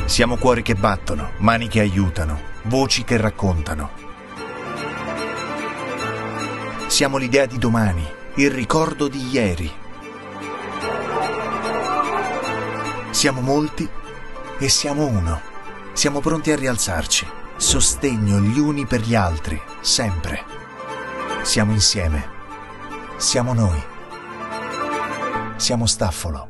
Siamo cuori che battono, mani che aiutano, voci che raccontano. Siamo l'idea di domani, il ricordo di ieri. Siamo molti e siamo uno. Siamo pronti a rialzarci. Sostegno gli uni per gli altri, sempre. Siamo insieme. Siamo noi. Siamo Staffolo.